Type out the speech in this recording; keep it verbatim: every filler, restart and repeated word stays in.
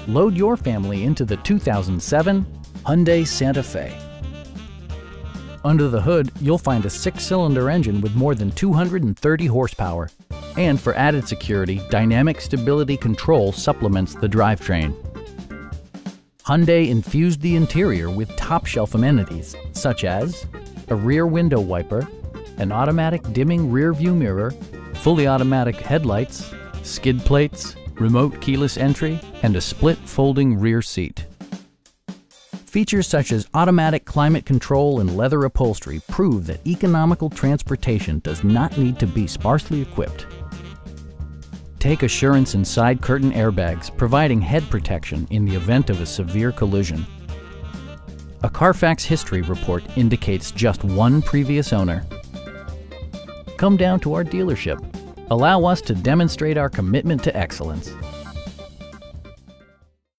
Load your family into the two thousand seven Hyundai Santa Fe. Under the hood, you'll find a six-cylinder engine with more than two hundred thirty horsepower. And for added security, dynamic stability control supplements the drivetrain. Hyundai infused the interior with top-shelf amenities, such as a rear window wiper, an automatic dimming rear-view mirror, fully automatic headlights, skid plates, remote keyless entry, and a split folding rear seat. Features such as automatic climate control and leather upholstery prove that economical transportation does not need to be sparsely equipped. Take assurance in side curtain airbags, providing head protection in the event of a severe collision. A Carfax history report indicates just one previous owner. Come down to our dealership. Allow us to demonstrate our commitment to excellence.